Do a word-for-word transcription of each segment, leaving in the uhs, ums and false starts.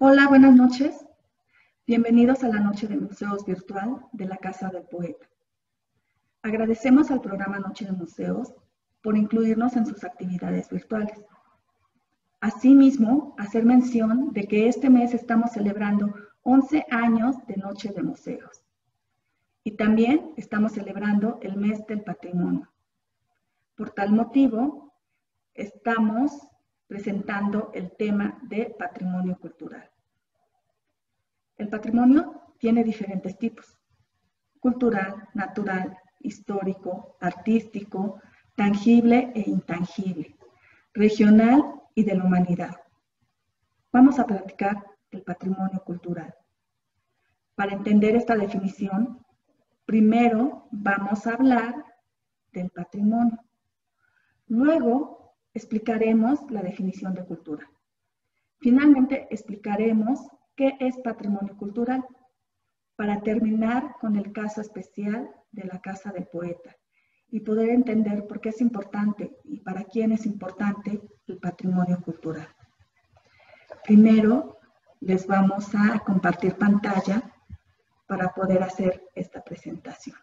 Hola, buenas noches. Bienvenidos a la Noche de Museos Virtual de la Casa del Poeta. Agradecemos al programa Noche de Museos por incluirnos en sus actividades virtuales. Asimismo, hacer mención de que este mes estamos celebrando once años de Noche de Museos. Y también estamos celebrando el mes del patrimonio. Por tal motivo, estamos presentando el tema de patrimonio cultural. El patrimonio tiene diferentes tipos: cultural, natural, histórico, artístico, tangible e intangible, regional y de la humanidad. Vamos a platicar del patrimonio cultural. Para entender esta definición, primero vamos a hablar del patrimonio. Luego explicaremos la definición de cultura. Finalmente explicaremos qué es patrimonio cultural, para terminar con el caso especial de la Casa del Poeta y poder entender por qué es importante y para quién es importante el patrimonio cultural. Primero, les vamos a compartir pantalla para poder hacer esta presentación.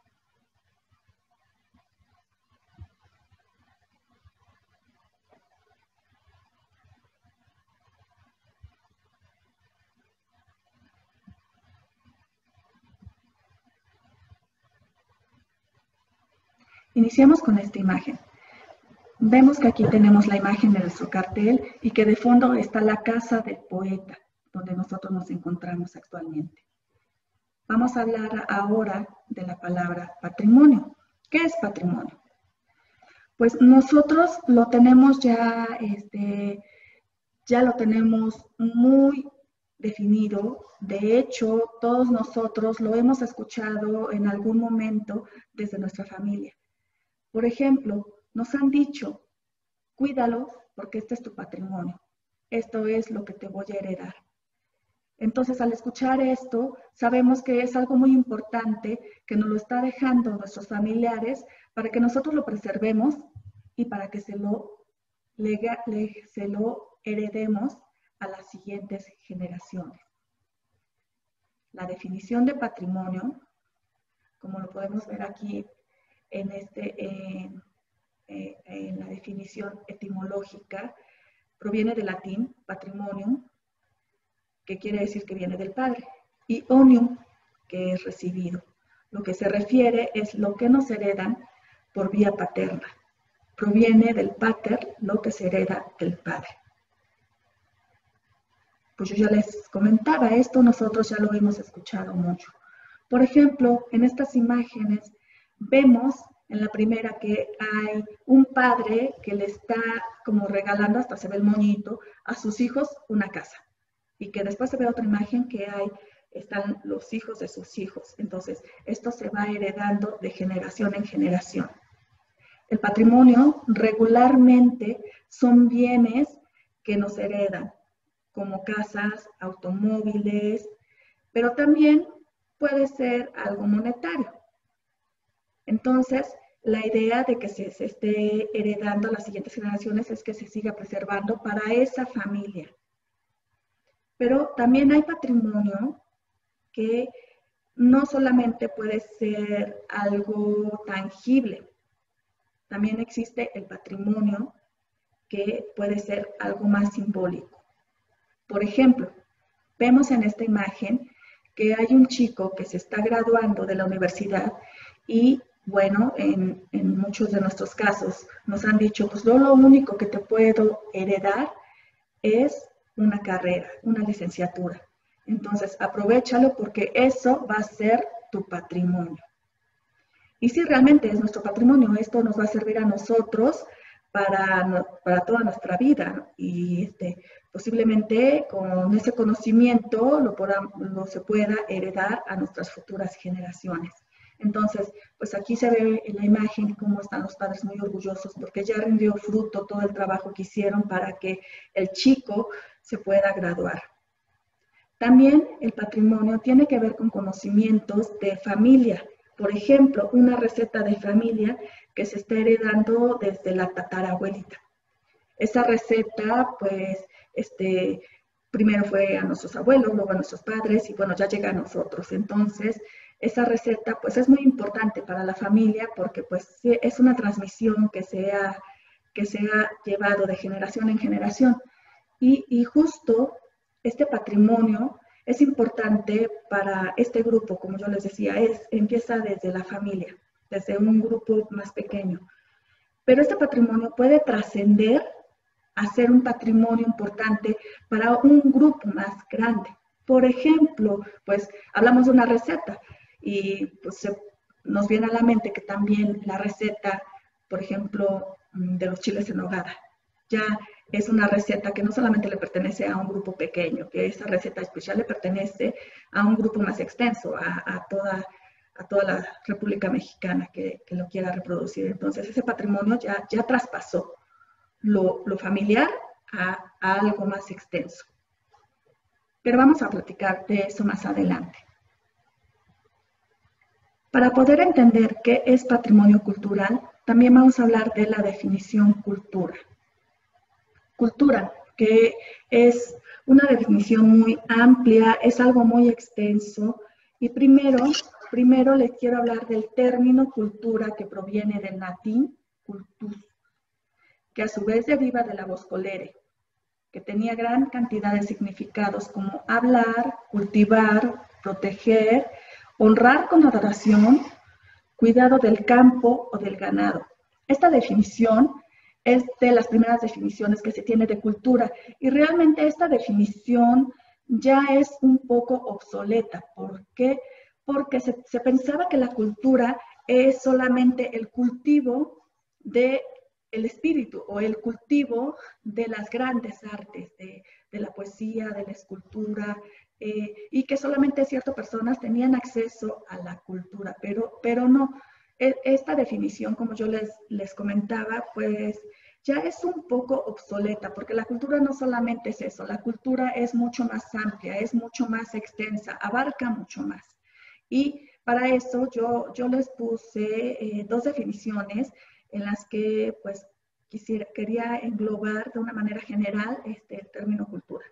Iniciamos con esta imagen. Vemos que aquí tenemos la imagen de nuestro cartel y que de fondo está la Casa del Poeta, donde nosotros nos encontramos actualmente. Vamos a hablar ahora de la palabra patrimonio. ¿Qué es patrimonio? Pues nosotros lo tenemos ya, este, ya lo tenemos muy definido. De hecho, todos nosotros lo hemos escuchado en algún momento desde nuestra familia. Por ejemplo, nos han dicho: cuídalo porque este es tu patrimonio. Esto es lo que te voy a heredar. Entonces, al escuchar esto, sabemos que es algo muy importante que nos lo está dejando nuestros familiares para que nosotros lo preservemos y para que se lo, lega, le, se lo heredemos a las siguientes generaciones. La definición de patrimonio, como lo podemos ver aquí en, este, eh, eh, en la definición etimológica, proviene del latín patrimonium, que quiere decir que viene del padre, y onium, que es recibido. Lo que se refiere es lo que nos heredan por vía paterna. Proviene del pater, lo que se hereda del padre. Pues yo ya les comentaba, esto nosotros ya lo hemos escuchado mucho. Por ejemplo, en estas imágenes vemos en la primera que hay un padre que le está como regalando, hasta se ve el moñito, a sus hijos una casa. Y que después se ve otra imagen que hay, están los hijos de sus hijos. Entonces, esto se va heredando de generación en generación. El patrimonio regularmente son bienes que nos heredan, como casas, automóviles, pero también puede ser algo monetario. Entonces, la idea de que se, se esté heredando a las siguientes generaciones es que se siga preservando para esa familia. Pero también hay patrimonio que no solamente puede ser algo tangible, también existe el patrimonio que puede ser algo más simbólico. Por ejemplo, vemos en esta imagen que hay un chico que se está graduando de la universidad y, bueno, en, en muchos de nuestros casos nos han dicho: pues yo lo único que te puedo heredar es una carrera, una licenciatura. Entonces, aprovéchalo porque eso va a ser tu patrimonio. Y si realmente es nuestro patrimonio, esto nos va a servir a nosotros para, para toda nuestra vida. Y este, posiblemente con ese conocimiento lo, podamos, lo se pueda heredar a nuestras futuras generaciones. Entonces, pues aquí se ve en la imagen cómo están los padres muy orgullosos porque ya rindió fruto todo el trabajo que hicieron para que el chico se pueda graduar. También el patrimonio tiene que ver con conocimientos de familia. Por ejemplo, una receta de familia que se está heredando desde la tatarabuelita. Esa receta, pues, este, primero fue a nuestros abuelos, luego a nuestros padres y bueno, ya llega a nosotros. Entonces, esa receta pues es muy importante para la familia porque pues es una transmisión que se ha, que se ha llevado de generación en generación. Y, y justo este patrimonio es importante para este grupo, como yo les decía, es, empieza desde la familia, desde un grupo más pequeño. Pero este patrimonio puede trascender a ser un patrimonio importante para un grupo más grande. Por ejemplo, pues hablamos de una receta y pues se, nos viene a la mente que también la receta, por ejemplo, de los chiles en nogada, ya es una receta que no solamente le pertenece a un grupo pequeño, que esa receta especial le pertenece a un grupo más extenso, a, a, toda, a toda la República Mexicana que, que lo quiera reproducir. Entonces ese patrimonio ya, ya traspasó lo, lo familiar a, a algo más extenso. Pero vamos a platicar de eso más adelante. Para poder entender qué es patrimonio cultural, también vamos a hablar de la definición cultura. Cultura, que es una definición muy amplia, es algo muy extenso. Y primero, primero les quiero hablar del término cultura que proviene del latín cultus, que a su vez deriva de la voz colere, que tenía gran cantidad de significados como hablar, cultivar, proteger, honrar con adoración, cuidado del campo o del ganado. Esta definición es de las primeras definiciones que se tiene de cultura y realmente esta definición ya es un poco obsoleta. ¿Por qué? Porque se, se pensaba que la cultura es solamente el cultivo del espíritu o el cultivo de las grandes artes, de, de la poesía, de la escultura, eh, y que solamente ciertas personas tenían acceso a la cultura, pero, pero no. Esta definición, como yo les, les comentaba, pues ya es un poco obsoleta, porque la cultura no solamente es eso, la cultura es mucho más amplia, es mucho más extensa, abarca mucho más. Y para eso yo, yo les puse eh, dos definiciones en las que pues quisiera, quería englobar de una manera general este, el término cultura.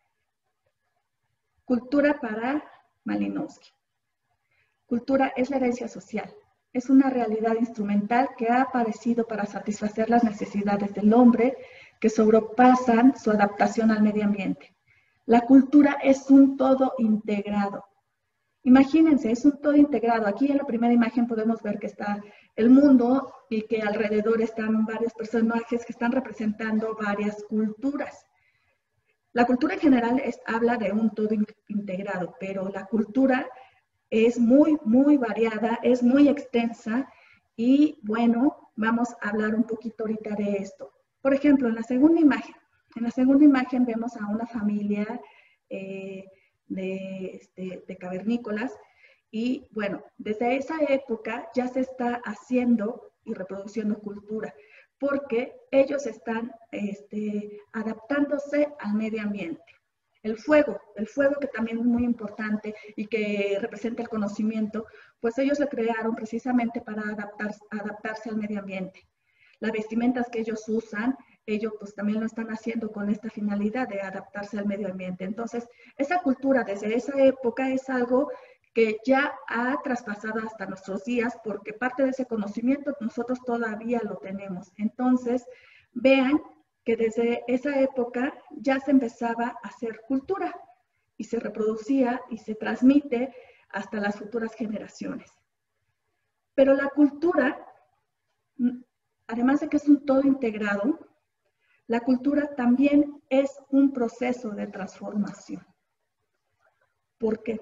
Cultura para Malinowski. Cultura es la herencia social. Es una realidad instrumental que ha aparecido para satisfacer las necesidades del hombre que sobrepasan su adaptación al medio ambiente. La cultura es un todo integrado. Imagínense, es un todo integrado. Aquí en la primera imagen podemos ver que está el mundo y que alrededor están varios personajes que están representando varias culturas. La cultura en general es, habla de un todo integrado, pero la cultura es muy, muy variada, es muy extensa y bueno, vamos a hablar un poquito ahorita de esto. Por ejemplo, en la segunda imagen, en la segunda imagen vemos a una familia eh, de, este, de cavernícolas y bueno, desde esa época ya se está haciendo y reproduciendo cultura porque ellos están este, adaptándose al medio ambiente. El fuego, el fuego que también es muy importante y que representa el conocimiento, pues ellos lo crearon precisamente para adaptar, adaptarse al medio ambiente. Las vestimentas que ellos usan, ellos pues también lo están haciendo con esta finalidad de adaptarse al medio ambiente. Entonces, esa cultura desde esa época es algo que ya ha traspasado hasta nuestros días porque parte de ese conocimiento nosotros todavía lo tenemos. Entonces, vean que desde esa época ya se empezaba a hacer cultura y se reproducía y se transmite hasta las futuras generaciones. Pero la cultura, además de que es un todo integrado, la cultura también es un proceso de transformación. ¿Por qué?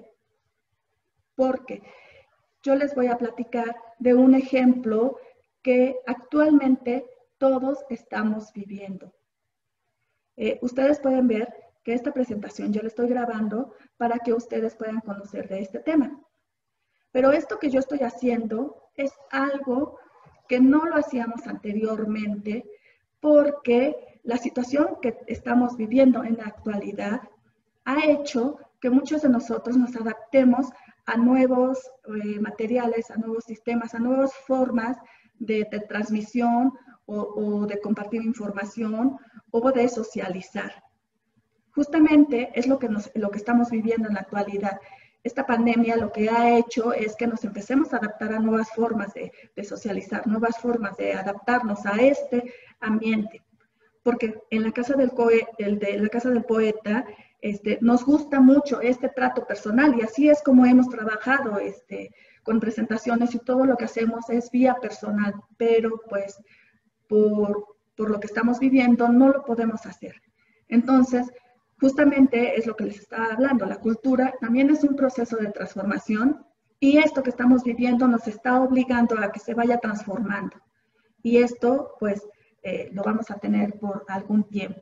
Porque yo les voy a platicar de un ejemplo que actualmente todos estamos viviendo. Eh, ustedes pueden ver que esta presentación yo la estoy grabando para que ustedes puedan conocer de este tema. Pero esto que yo estoy haciendo es algo que no lo hacíamos anteriormente porque la situación que estamos viviendo en la actualidad ha hecho que muchos de nosotros nos adaptemos a nuevos eh, materiales, a nuevos sistemas, a nuevas formas de, de transmisión o, o de compartir información o de socializar. justamente es lo que, nos, lo que estamos viviendo en la actualidad. Esta pandemia lo que ha hecho es que nos empecemos a adaptar a nuevas formas de, de socializar, nuevas formas de adaptarnos a este ambiente. Porque en la casa del, coe, el de la casa del poeta este, nos gusta mucho este trato personal y así es como hemos trabajado este, con presentaciones y todo lo que hacemos es vía personal, pero pues por, por lo que estamos viviendo no lo podemos hacer. Entonces, justamente es lo que les estaba hablando, la cultura también es un proceso de transformación y esto que estamos viviendo nos está obligando a que se vaya transformando. Y esto, pues, eh, lo vamos a tener por algún tiempo.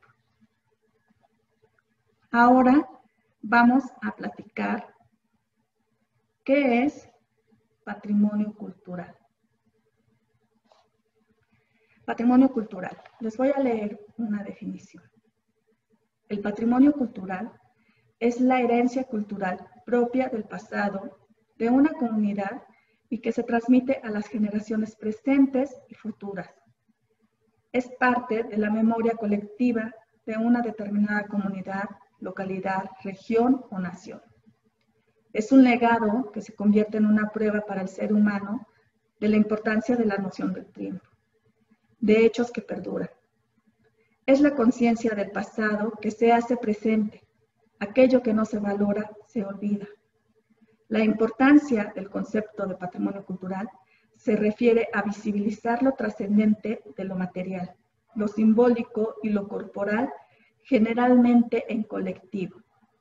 Ahora vamos a platicar qué es patrimonio cultural. Patrimonio cultural. Les voy a leer una definición. El patrimonio cultural es la herencia cultural propia del pasado de una comunidad y que se transmite a las generaciones presentes y futuras. Es parte de la memoria colectiva de una determinada comunidad, localidad, región o nación. Es un legado que se convierte en una prueba para el ser humano de la importancia de la noción del tiempo, de hechos que perduran. Es la conciencia del pasado que se hace presente. Aquello que no se valora se olvida. La importancia del concepto de patrimonio cultural se refiere a visibilizar lo trascendente de lo material, lo simbólico y lo corporal, generalmente en colectivo.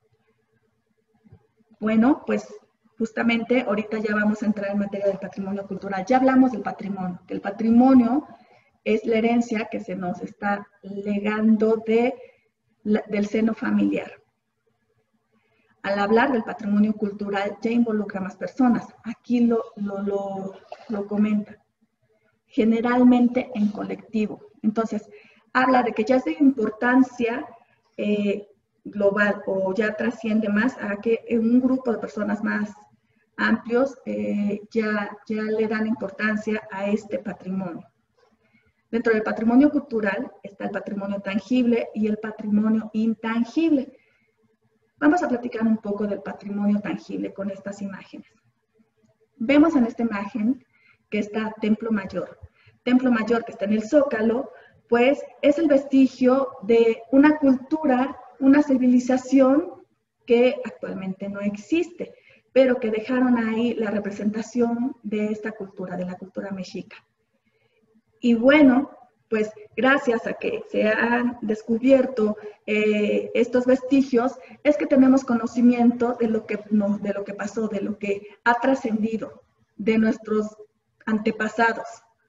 Bueno, pues justamente ahorita ya vamos a entrar en materia del patrimonio cultural. Ya hablamos del patrimonio, que el patrimonio es la herencia que se nos está legando de, la, del seno familiar. Al hablar del patrimonio cultural ya involucra a más personas. Aquí lo, lo, lo, lo comenta. Generalmente en colectivo. Entonces, habla de que ya es de importancia eh, global o ya trasciende más a que un grupo de personas más amplios eh, ya, ya le dan importancia a este patrimonio. Dentro del patrimonio cultural está el patrimonio tangible y el patrimonio intangible. Vamos a platicar un poco del patrimonio tangible con estas imágenes. Vemos en esta imagen que está Templo Mayor. Templo Mayor que está en el Zócalo, pues es el vestigio de una cultura, una civilización que actualmente no existe, pero que dejaron ahí la representación de esta cultura, de la cultura mexica. Y bueno, pues gracias a que se han descubierto eh, estos vestigios, es que tenemos conocimiento de lo que, no, de lo que pasó, de lo que ha trascendido, de nuestros antepasados.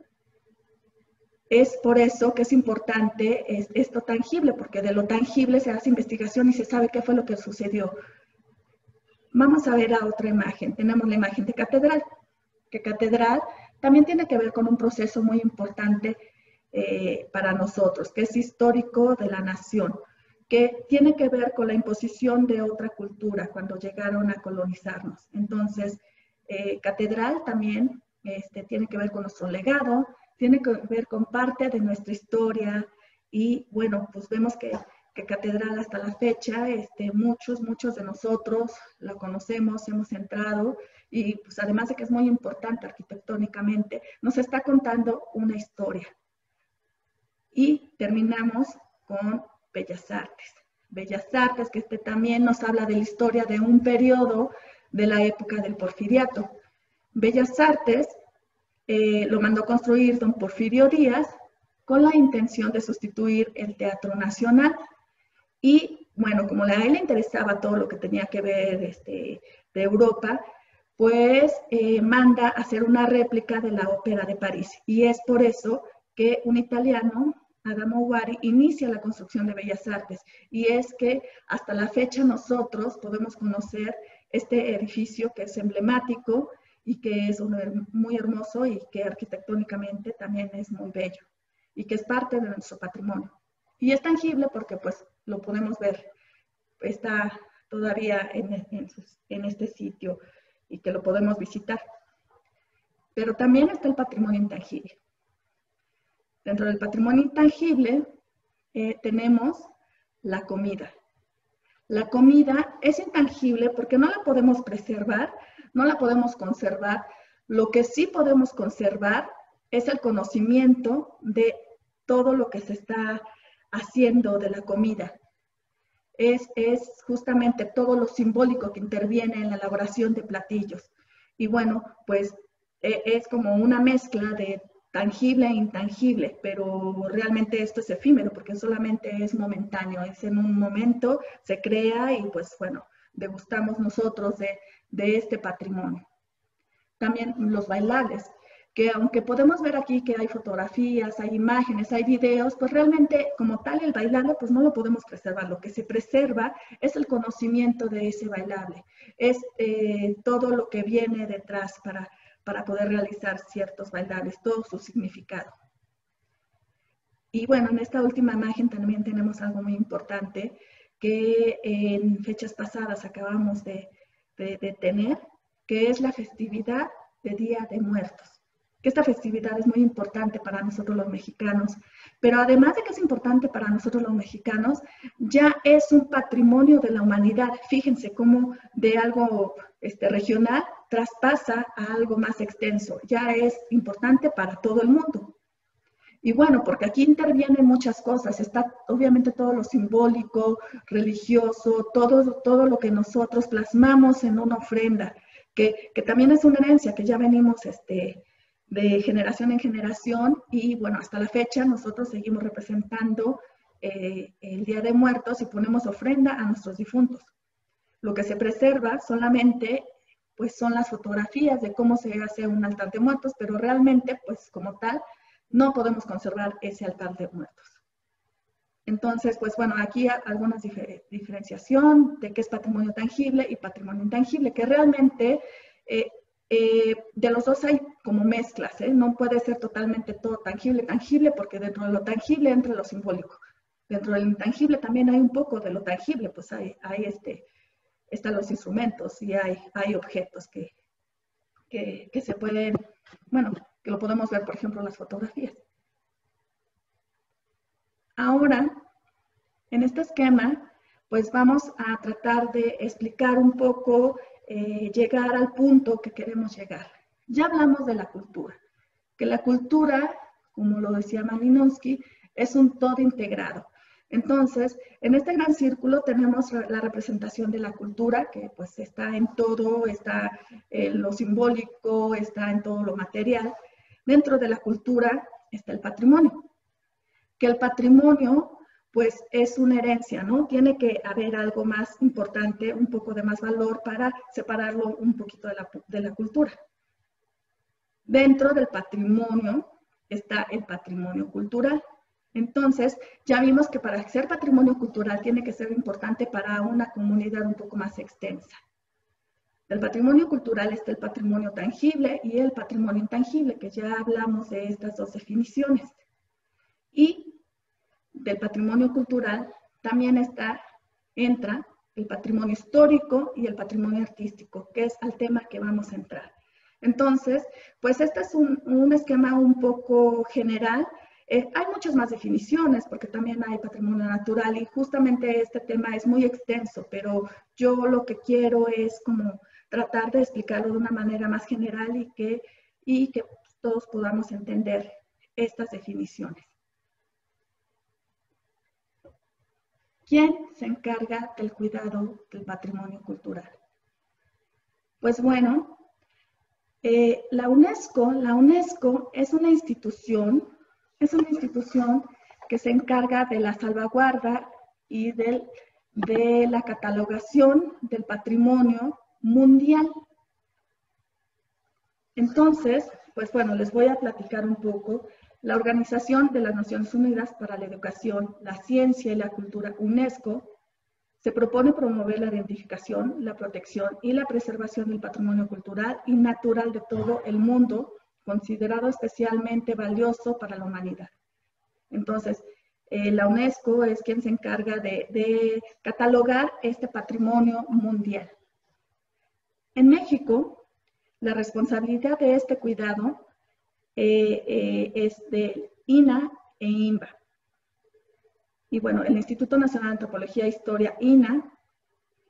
Es por eso que es importante es, esto tangible, porque de lo tangible se hace investigación y se sabe qué fue lo que sucedió. Vamos a ver a otra imagen. Tenemos la imagen de catedral, que catedral también tiene que ver con un proceso muy importante eh, para nosotros, que es histórico de la nación, que tiene que ver con la imposición de otra cultura cuando llegaron a colonizarnos. Entonces, eh, catedral también este, tiene que ver con nuestro legado, tiene que ver con parte de nuestra historia y bueno, pues vemos que, que catedral hasta la fecha, este, muchos, muchos de nosotros la conocemos, hemos entrado y pues además de que es muy importante arquitectónicamente, nos está contando una historia. Y terminamos con Bellas Artes. Bellas Artes, que este también nos habla de la historia de un periodo de la época del Porfiriato. Bellas Artes eh, lo mandó construir don Porfirio Díaz con la intención de sustituir el Teatro Nacional. Y bueno, como a él le interesaba todo lo que tenía que ver este, de Europa, pues eh, manda a hacer una réplica de la Ópera de París. Y es por eso que un italiano, Adamo Guari, inicia la construcción de Bellas Artes. Y es que hasta la fecha nosotros podemos conocer este edificio que es emblemático y que es uno muy hermoso y que arquitectónicamente también es muy bello y que es parte de nuestro patrimonio. Y es tangible porque pues lo podemos ver, está todavía en, en, en este sitio y que lo podemos visitar. Pero también está el patrimonio intangible. Dentro del patrimonio intangible eh, tenemos la comida. La comida es intangible porque no la podemos preservar, no la podemos conservar. Lo que sí podemos conservar es el conocimiento de todo lo que se está haciendo de la comida. Es, es justamente todo lo simbólico que interviene en la elaboración de platillos. Y bueno, pues eh, es como una mezcla de tangible e intangible, pero realmente esto es efímero porque solamente es momentáneo, es en un momento, se crea y pues bueno, degustamos nosotros de, de este patrimonio. También los bailables, que aunque podemos ver aquí que hay fotografías, hay imágenes, hay videos, pues realmente como tal el bailable pues no lo podemos preservar. Lo que se preserva es el conocimiento de ese bailable, es eh, todo lo que viene detrás para, para poder realizar ciertos bailables, todo su significado. Y bueno, en esta última imagen también tenemos algo muy importante que en fechas pasadas acabamos de, de, de tener, que es la festividad de Día de Muertos. Que esta festividad es muy importante para nosotros los mexicanos, pero además de que es importante para nosotros los mexicanos, ya es un patrimonio de la humanidad. Fíjense cómo de algo este, regional traspasa a algo más extenso. Ya es importante para todo el mundo. Y bueno, porque aquí intervienen muchas cosas, está obviamente todo lo simbólico, religioso, todo, todo lo que nosotros plasmamos en una ofrenda, que, que también es una herencia que ya venimos este, de generación en generación y bueno, hasta la fecha nosotros seguimos representando eh, el Día de Muertos y ponemos ofrenda a nuestros difuntos. Lo que se preserva solamente pues son las fotografías de cómo se hace un altar de muertos, pero realmente pues como tal no podemos conservar ese altar de muertos. Entonces, pues bueno, aquí hay alguna difer diferenciación de qué es patrimonio tangible y patrimonio intangible, que realmente eh, eh, de los dos hay como mezclas, ¿eh? No puede ser totalmente todo tangible, tangible, porque dentro de lo tangible entra lo simbólico. Dentro del intangible también hay un poco de lo tangible, pues hay, hay este, están los instrumentos y hay, hay objetos que, que, que se pueden, bueno, que lo podemos ver, por ejemplo, en las fotografías. Ahora, en este esquema, pues vamos a tratar de explicar un poco, eh, llegar al punto que queremos llegar. Ya hablamos de la cultura, que la cultura, como lo decía Malinowski, es un todo integrado. Entonces, en este gran círculo tenemos la representación de la cultura, que pues está en todo, está en lo simbólico, está en todo lo material. Dentro de la cultura está el patrimonio, que el patrimonio pues es una herencia, ¿no? Tiene que haber algo más importante, un poco de más valor para separarlo un poquito de la, de la cultura. Dentro del patrimonio está el patrimonio cultural. Entonces, ya vimos que para ser patrimonio cultural tiene que ser importante para una comunidad un poco más extensa. Del patrimonio cultural está el patrimonio tangible y el patrimonio intangible, que ya hablamos de estas dos definiciones. Y del patrimonio cultural también está, entra el patrimonio histórico y el patrimonio artístico, que es al tema que vamos a entrar. Entonces, pues este es un, un esquema un poco general. Eh, hay muchas más definiciones porque también hay patrimonio natural y justamente este tema es muy extenso, pero yo lo que quiero es como tratar de explicarlo de una manera más general y que, y que todos podamos entender estas definiciones. ¿Quién se encarga del cuidado del patrimonio cultural? Pues bueno, eh, la UNESCO, la UNESCO es una institución, es una institución que se encarga de la salvaguarda y del, de la catalogación del patrimonio mundial. Entonces, pues bueno, les voy a platicar un poco. La Organización de las Naciones Unidas para la Educación, la Ciencia y la Cultura, UNESCO, se propone promover la identificación, la protección y la preservación del patrimonio cultural y natural de todo el mundo, considerado especialmente valioso para la humanidad. Entonces, eh, la UNESCO es quien se encarga de, de catalogar este patrimonio mundial. En México, la responsabilidad de este cuidado eh, eh, es de I N A e I N B A. Y bueno, el Instituto Nacional de Antropología e Historia, I N A,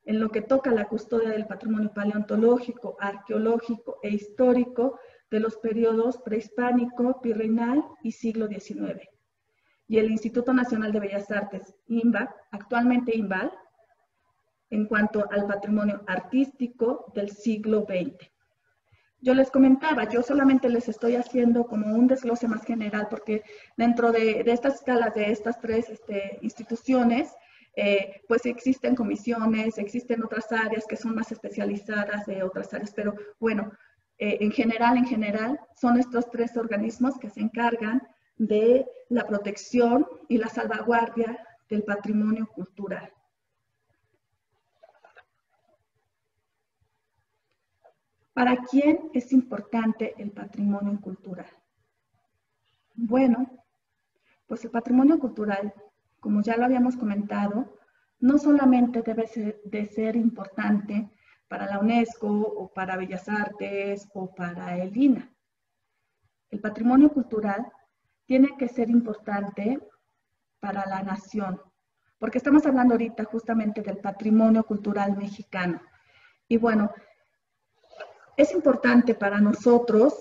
en lo que toca la custodia del patrimonio paleontológico, arqueológico e histórico de los periodos prehispánico, virreinal y siglo diecinueve. Y el Instituto Nacional de Bellas Artes, INBA, actualmente INVAL, en cuanto al patrimonio artístico del siglo veinte. Yo les comentaba, yo solamente les estoy haciendo como un desglose más general porque dentro de, de estas escalas de estas tres este, instituciones, eh, pues existen comisiones, existen otras áreas que son más especializadas de otras áreas, pero bueno, eh, en general, en general, son estos tres organismos que se encargan de la protección y la salvaguardia del patrimonio cultural. ¿Para quién es importante el patrimonio cultural? Bueno, pues el patrimonio cultural, como ya lo habíamos comentado, no solamente debe ser, de ser importante para la UNESCO o para Bellas Artes o para el I N A. El patrimonio cultural tiene que ser importante para la nación, porque estamos hablando ahorita justamente del patrimonio cultural mexicano. Y bueno, es importante para nosotros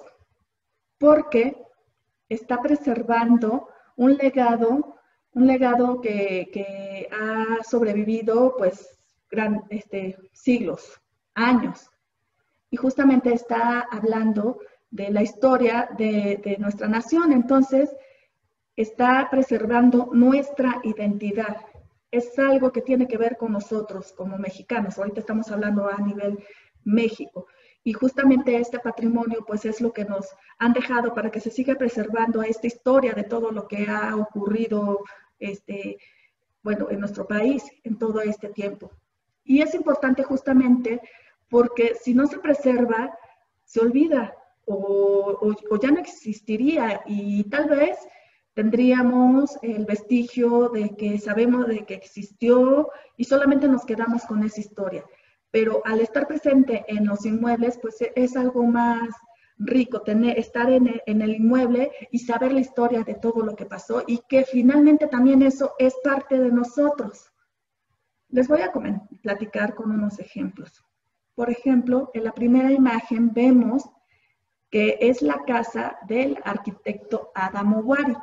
porque está preservando un legado, un legado que, que ha sobrevivido pues gran, este, siglos, años. Y justamente está hablando de la historia de, de nuestra nación. Entonces, está preservando nuestra identidad. Es algo que tiene que ver con nosotros como mexicanos. Ahorita estamos hablando a nivel México. Y justamente este patrimonio, pues es lo que nos han dejado para que se siga preservando esta historia de todo lo que ha ocurrido, este, bueno, en nuestro país en todo este tiempo. Y es importante justamente porque si no se preserva, se olvida o, o, o ya no existiría y tal vez tendríamos el vestigio de que sabemos de que existió y solamente nos quedamos con esa historia. Pero al estar presente en los inmuebles, pues es algo más rico tener, estar en el, en el inmueble y saber la historia de todo lo que pasó y que finalmente también eso es parte de nosotros. Les voy a platicar con unos ejemplos. Por ejemplo, en la primera imagen vemos que es la casa del arquitecto Adamo Wari.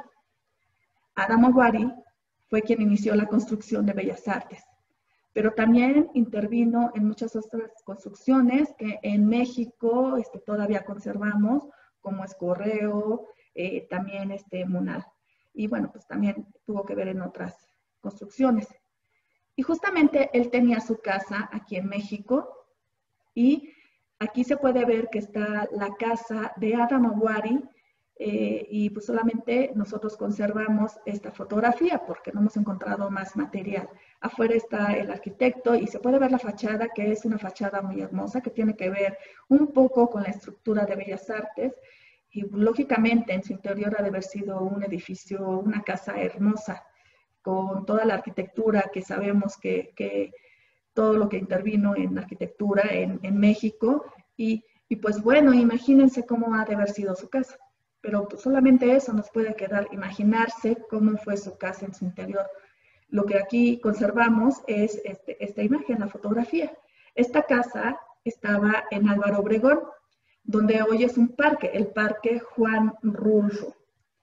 Adamo Wari fue quien inició la construcción de Bellas Artes, pero también intervino en muchas otras construcciones que en México este, todavía conservamos, como es Correo, eh, también este, Munal. Y bueno, pues también tuvo que ver en otras construcciones. Y justamente él tenía su casa aquí en México y aquí se puede ver que está la casa de Adamo Wari eh, y pues solamente nosotros conservamos esta fotografía porque no hemos encontrado más material. Afuera está el arquitecto y se puede ver la fachada, que es una fachada muy hermosa, que tiene que ver un poco con la estructura de Bellas Artes y lógicamente en su interior ha de haber sido un edificio, una casa hermosa, con toda la arquitectura que sabemos que, que todo lo que intervino en arquitectura en, en México y, y pues bueno, imagínense cómo ha de haber sido su casa. Pero pues solamente eso nos puede quedar, imaginarse cómo fue su casa en su interior. Lo que aquí conservamos es este, esta imagen, la fotografía. Esta casa estaba en Álvaro Obregón, donde hoy es un parque, el Parque Juan Rulfo.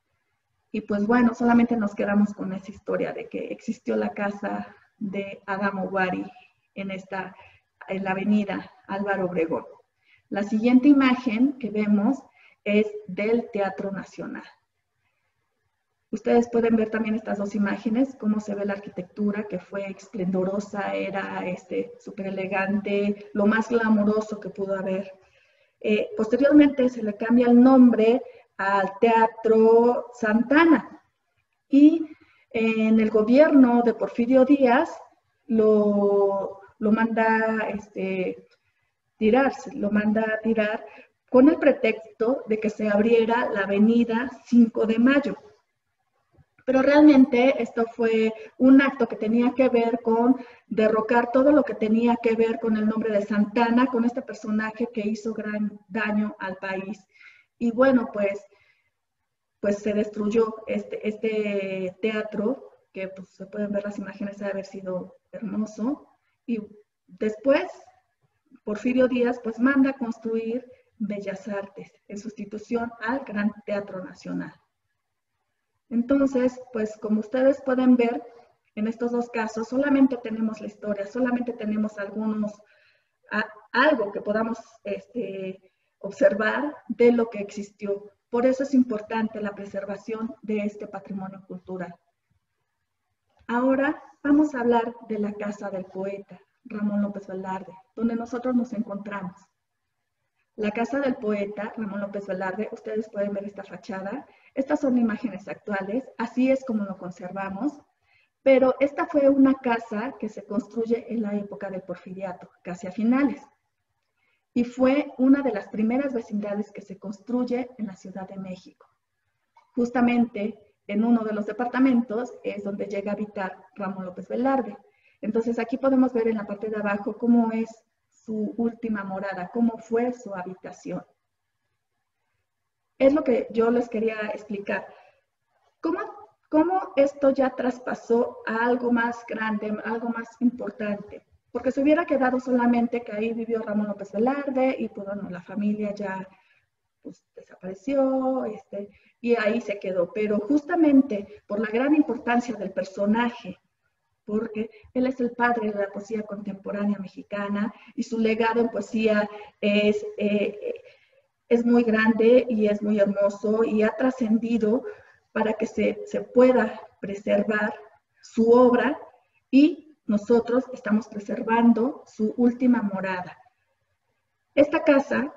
Y pues bueno, solamente nos quedamos con esa historia de que existió la casa de Adamo Wari en, esta, en la avenida Álvaro Obregón. La siguiente imagen que vemos es del Teatro Nacional. Ustedes pueden ver también estas dos imágenes, cómo se ve la arquitectura, que fue esplendorosa, era este, súper elegante, lo más glamoroso que pudo haber. Eh, posteriormente se le cambia el nombre al Teatro Santana y en el gobierno de Porfirio Díaz lo, lo manda este, tirarse, lo manda a tirar con el pretexto de que se abriera la avenida cinco de mayo. Pero realmente esto fue un acto que tenía que ver con derrocar todo lo que tenía que ver con el nombre de Santana, con este personaje que hizo gran daño al país. Y bueno, pues, pues se destruyó este, este teatro, que pues, se pueden ver las imágenes de haber sido hermoso. Y después, Porfirio Díaz pues manda construir Bellas Artes en sustitución al Gran Teatro Nacional. Entonces, pues como ustedes pueden ver, en estos dos casos solamente tenemos la historia, solamente tenemos algunos, a, algo que podamos este, observar de lo que existió. Por eso es importante la preservación de este patrimonio cultural. Ahora vamos a hablar de la casa del poeta Ramón López Velarde, donde nosotros nos encontramos. La casa del poeta Ramón López Velarde, ustedes pueden ver esta fachada. Estas son imágenes actuales, así es como lo conservamos, pero esta fue una casa que se construye en la época del Porfiriato, casi a finales, y fue una de las primeras vecindades que se construye en la Ciudad de México. Justamente en uno de los departamentos es donde llega a habitar Ramón López Velarde. Entonces aquí podemos ver en la parte de abajo cómo es su última morada, cómo fue su habitación. Es lo que yo les quería explicar. ¿Cómo, cómo esto ya traspasó a algo más grande, algo más importante? Porque se hubiera quedado solamente que ahí vivió Ramón López Velarde y pues bueno, la familia ya pues, desapareció este, y ahí se quedó. Pero justamente por la gran importancia del personaje, porque él es el padre de la poesía contemporánea mexicana y su legado en poesía es, eh, es muy grande y es muy hermoso y ha trascendido para que se, se pueda preservar su obra y nosotros estamos preservando su última morada. Esta casa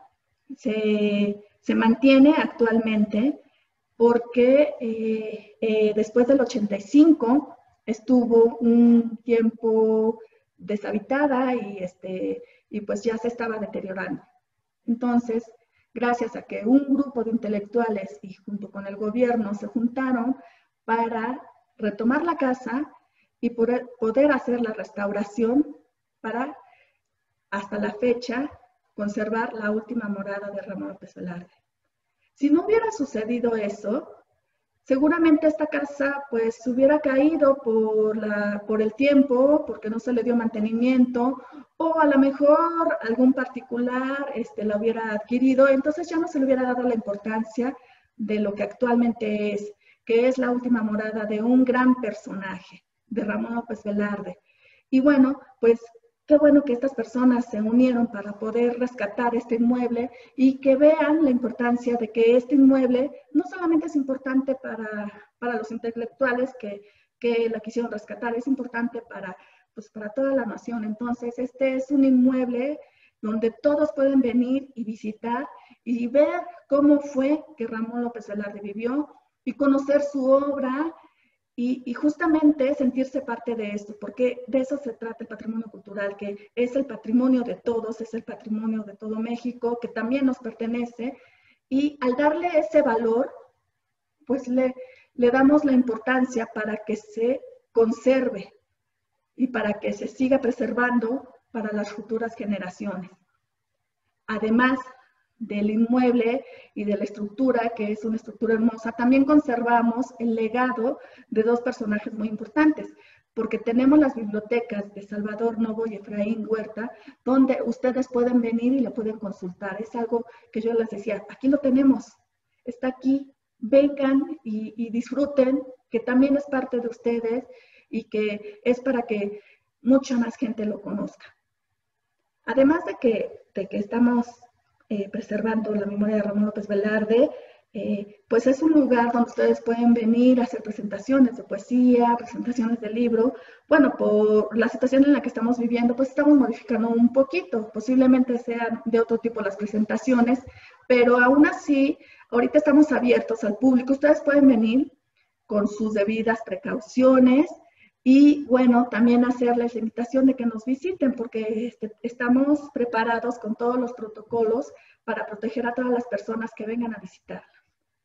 se, se mantiene actualmente porque eh, eh, después del ochenta y cinco estuvo un tiempo deshabitada y, este, y pues ya se estaba deteriorando. Entonces, gracias a que un grupo de intelectuales y junto con el gobierno se juntaron para retomar la casa y poder, poder hacer la restauración para, hasta la fecha, conservar la última morada de Ramón López Velarde. Si no hubiera sucedido eso, seguramente esta casa pues hubiera caído por, la, por el tiempo, porque no se le dio mantenimiento, o a lo mejor algún particular este, la hubiera adquirido, entonces ya no se le hubiera dado la importancia de lo que actualmente es, que es la última morada de un gran personaje, de Ramón López Velarde. Y bueno, pues qué bueno que estas personas se unieron para poder rescatar este inmueble y que vean la importancia de que este inmueble no solamente es importante para, para los intelectuales que, que la quisieron rescatar, es importante para, pues, para toda la nación. Entonces, este es un inmueble donde todos pueden venir y visitar y ver cómo fue que Ramón López Velarde vivió y conocer su obra. Y, y justamente sentirse parte de esto, porque de eso se trata el patrimonio cultural, que es el patrimonio de todos, es el patrimonio de todo México, que también nos pertenece, y al darle ese valor, pues le, le damos la importancia para que se conserve y para que se siga preservando para las futuras generaciones. Además del inmueble y de la estructura, que es una estructura hermosa, también conservamos el legado de dos personajes muy importantes, porque tenemos las bibliotecas de Salvador Novo y Efraín Huerta, donde ustedes pueden venir y lo pueden consultar. Es algo que yo les decía, aquí lo tenemos, está aquí, vengan y, y disfruten, que también es parte de ustedes y que es para que mucha más gente lo conozca. Además de que, de que estamos Eh, preservando la memoria de Ramón López Velarde, eh, pues es un lugar donde ustedes pueden venir a hacer presentaciones de poesía, presentaciones de libro. Bueno, por la situación en la que estamos viviendo, pues estamos modificando un poquito, posiblemente sean de otro tipo las presentaciones, pero aún así, ahorita estamos abiertos al público, ustedes pueden venir con sus debidas precauciones. Y bueno, también hacerles la invitación de que nos visiten porque este, estamos preparados con todos los protocolos para proteger a todas las personas que vengan a visitarla.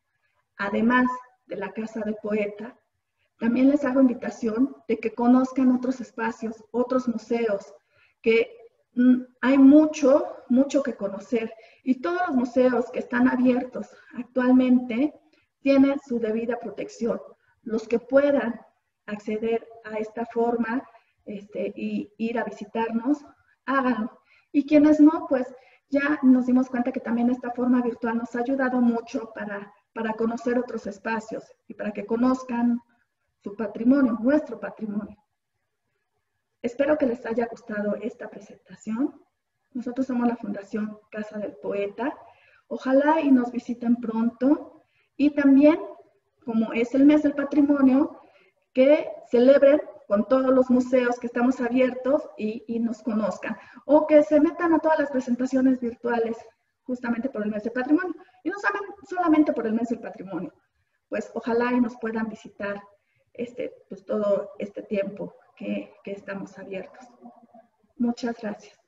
Además de la Casa del Poeta, también les hago invitación de que conozcan otros espacios, otros museos, que mm, hay mucho, mucho que conocer. Y todos los museos que están abiertos actualmente tienen su debida protección. Los que puedan acceder a esta forma este, y ir a visitarnos, háganlo. Y quienes no, pues ya nos dimos cuenta que también esta forma virtual nos ha ayudado mucho para, para conocer otros espacios y para que conozcan su patrimonio, nuestro patrimonio. Espero que les haya gustado esta presentación. Nosotros somos la Fundación Casa del Poeta. Ojalá y nos visiten pronto. Y también, como es el mes del patrimonio, que celebren con todos los museos que estamos abiertos y, y nos conozcan. O que se metan a todas las presentaciones virtuales justamente por el mes del patrimonio. Y no solamente por el mes del patrimonio. Pues ojalá y nos puedan visitar este, pues, todo este tiempo que, que estamos abiertos. Muchas gracias.